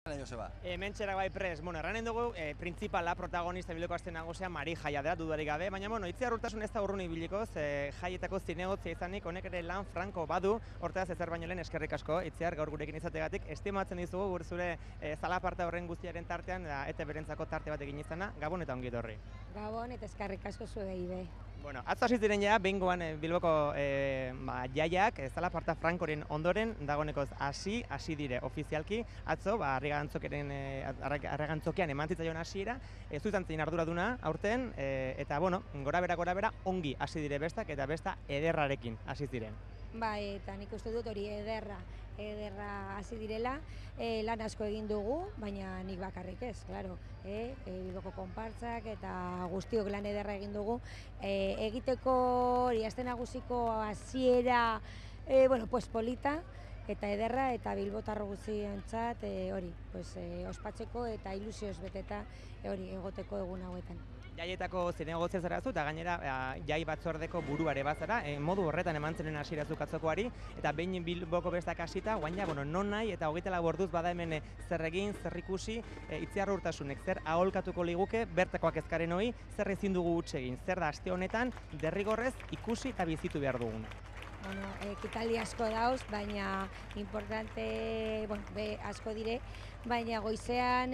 Hala, Joseba. Mentxera bai prez, erranen dugu, printzipala, protagonista bilduko azten nagusia Mari Jaia dela, dudarik gabe, baina, Itziar Urtasun ez da urrun ibiliko, jaietako zinegotzia izanik, honek ere lan franko badu, hortaz ezer baino lehen eskerrik asko, Itziar, gaur gurekin izategatik, estimatzen dizugu, zure zalaparta horren guztiaren tartean, eta berentzako tarte bat egin izana, Gabon eta ongi etorri. Gabon eta eskerrik asko zuei be. Atzo hasi ziren ja, behingoan Bilboko jaiak, zalaparta frankoren ondoren, dagoenekoz hasi dire ofizialki, atzo, Arragantzokian eman zitzaion hasiera, zu izan zein arduraduna aurten, eta gora bera ongi hasi dire bestak, eta besta ederrarekin hasi ziren. Bai, eta nik uste dut hori ederra hasi direla, lan asko egin dugu, baina nik bakarrik ez, klaro. Bilboko konpartzak eta guztiok lan ederra egin dugu. Egiteko hori aste nagusiko hasiera polita eta ederra eta bilbotarro guztiontzat hori, ospatzeko eta ilusioz beteta hori egoteko egun hauetan. Jaietako zinegotzia zara zu, eta gainera jai batzordeko buruare bazara, modu horretan eman zenen hasiera zu atzokoari, eta behin Bilboko bestak hasita, guaina, non nahi, eta 24 orduz bada hemen zer egin, zer ikusi, Itziar Urtasunek, zer aholkatuko liguke, bertakoak ezkaren hori, zer ezin dugu huts egin, zer da aste honetan, derrigorrez ikusi eta bizitu behar duguna. Ekitaldi asko dauz, baina importante, asko dire, baina goizean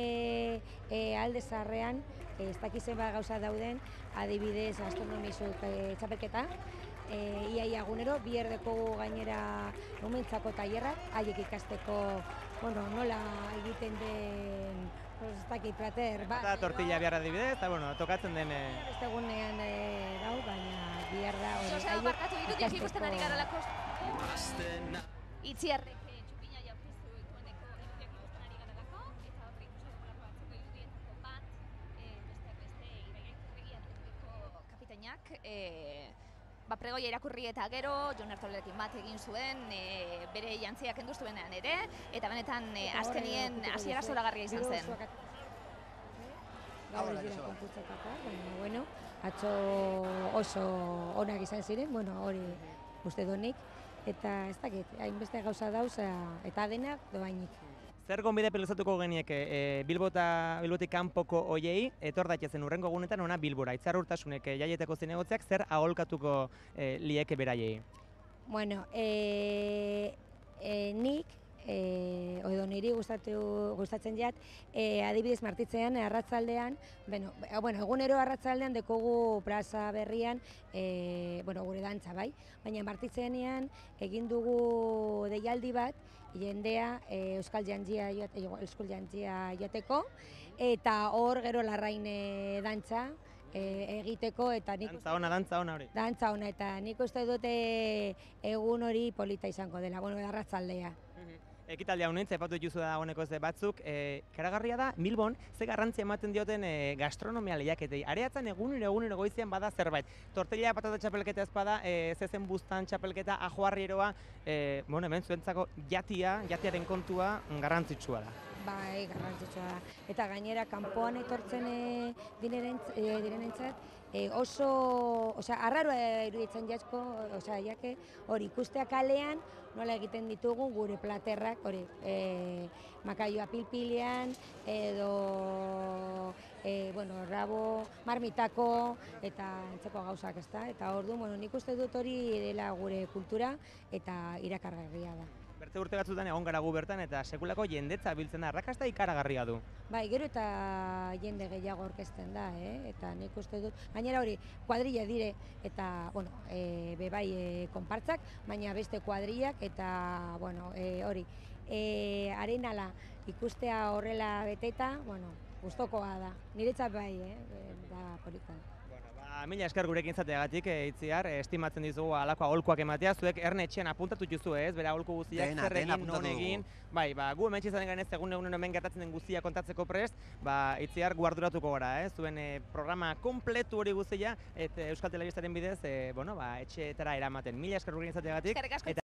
alde zaharrean, ez dakizen gauza dauden, adibidez astronomizuk txapelketa, iaia egunero, bierdeko gainera umentzako tailerrak, haiek ikasteko nola egiten den, ez dakit plater, eta tortilla behar adibidez, eta tokatzen den... Ez egunean dau, baina biarda hori... Joseba, barkatu ditut, jaki ikusten ari garalako. Itziarrek txupina jaurtiztu dueneko irudiak ikusten ari garalako, eta horre ikusten batzeko irudietako bat, besteak beste, Irairaiturregi Atletikoko kapitainak, pregoia irakurri eta gero, Jon Ertolerekin bat egin zuen, bere jantziak kendu zuenean ere, eta benetan azkenien hasiera zoragarria izan zen. Gaur ez dira konputzekako, baina, atzo oso onak izan ziren, hori uste donik, eta ez dakit, hainbeste gauza dauz, eta denak doainik. Zer gonbide peluzatuko genieke Bilbotik kanpoko hoiei, etor daitezen urrengo egunetan ona Bilbora, Itziar Urtasunek jaietako zinegotziak zer aholkatuko lieke beraiei? Nik, niri gustatzen jat, adibidez martitzean, arratzaldean, egunero arratzaldean dekogu plaza berrian, gure dantza bai, baina martitzeanean egin dugu deialdi bat, jendea euskal jantzia joateko, eta hor gero larrain dantza egiteko, eta nik dantza ona hori? Dantza ona, eta nik uste dute egun hori polita izango dela, arratzaldea. Ekitaldia honen, zepatu dituzu da honeko batzuk, karagarria da, Bilbon, ze garrantzia ematen dioten gastronomia lehiaketei. Areatzen egunero goizean bada zerbait. Tortilla patata txapelketa ez bada, zezen buztan txapelketa, ajoarrieroa, hemen zuentzako jatiaren kontua garrantzitsua da. Bai, garrantzitsua da. Eta gainera, kanpoan etortzen direnentzat, arraroa iruditzen jasko, jake, hori ikustea kalean, nola egiten ditugu gure platerrak, hori, makaioa pilpilean, edo, rabo, marmitako, eta entzeko gauzak, ez da? Eta orduan, nik uste dut hori dela gure kultura, eta irakargarria da. Bertze urte batzutan egon gara gu bertan eta sekulako jendetza biltzen da, arrakasta ikaragarria du. Bai, gero eta jende gehiago orkesten da, eta nik uste dut, gainera hori, kuadrilla dire, eta, bebai konpartzak, baina beste kuadrillak, eta, hori, arenala ikustea horrela beteta, gustokoa da, niretzat bai, da polita. Mila esker gurekin izateagatik, Itziar, estimatzen dizugu halako aholkuak ematea, zuek erne etxean apuntatu dituzu ez, bere aholku guztiak zer egin, non egin, gu hemen txizaren garen ez egun hemen gertatzen den guztia kontatzeko prest, Itziar gu arduratuko gara, zuen programa kompletu hori guztia, Euskal Telebistaren bidez, etxeetara eramaten. Mila esker gurekin izateagatik.